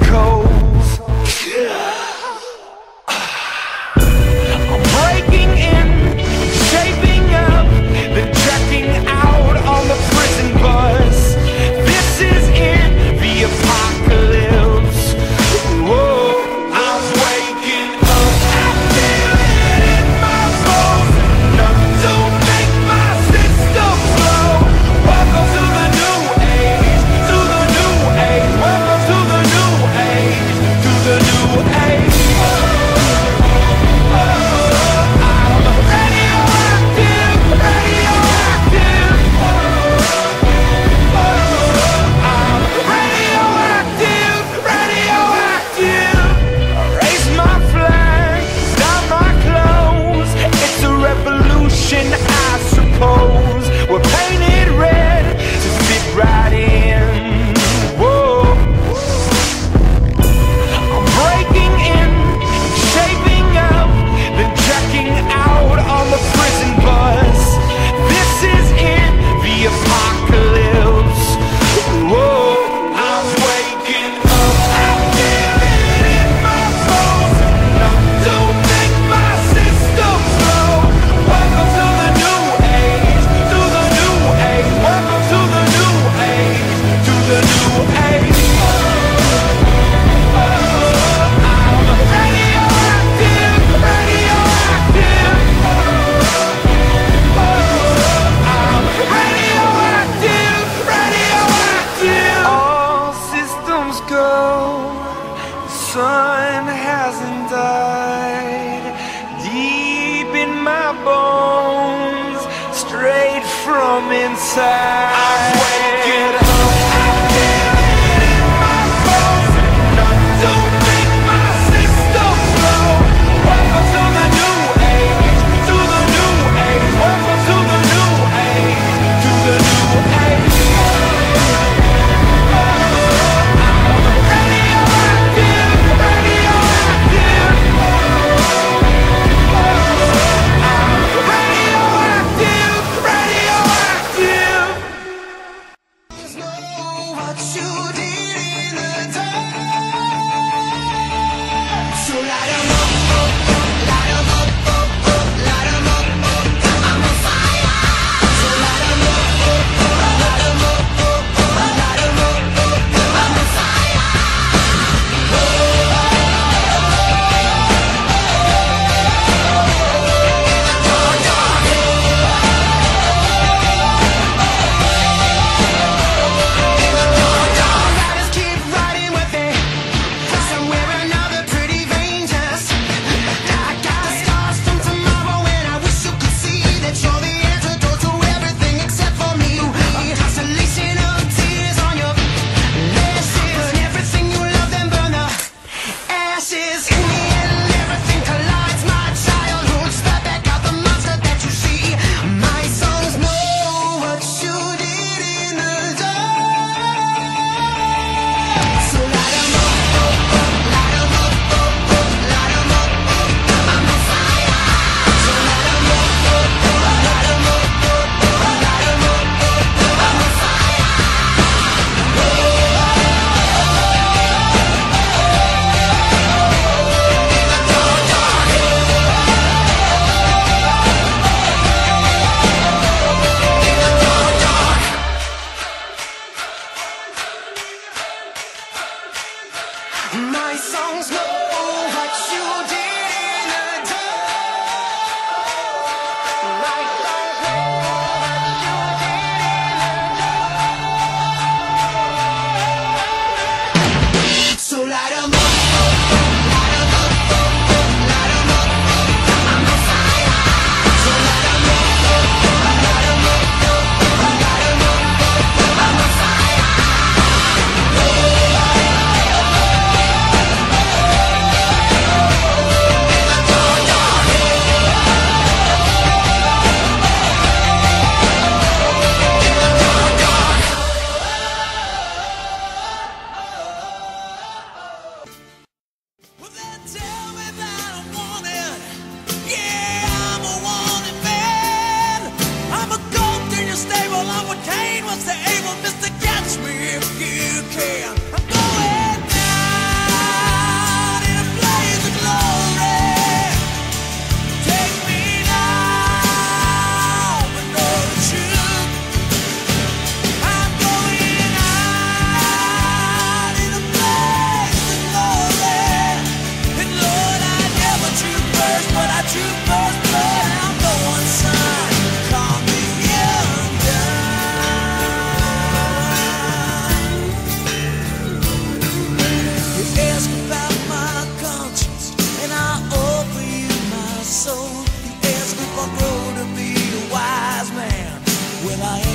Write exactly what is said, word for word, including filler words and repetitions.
chemicals. I'm breaking in, shaping up, then checking out on the prison bus. This is in the apocalypse. Whoa, I'm waking up, I feel it in my bones. Nothing to make my system flow. Welcome to the new age, to the new age. Welcome to the new age, to the new age. I suppose we're painted red to fit right in. Whoa, I'm breaking in, shaping up, then checking out on the prison bus. This is in the apocalypse. Whoa, I'm waking up, I feel it in my bones. Nothing to make my system flow. Welcome to the new age, to the new age. Welcome to the new age, to the new age. I'm radioactive, radioactive. I'm radioactive, radioactive. All systems go. The sun hasn't died. Deep in my bones, straight from inside. I'm waking up, I feel it in my bones. Nothing to make my system flow. Welcome to the new age, to the new age. Welcome to the new age, to the new age. I'm radioactive, radioactive. Radioactive, radioactive. sleep or grow to be a wise man. Well, I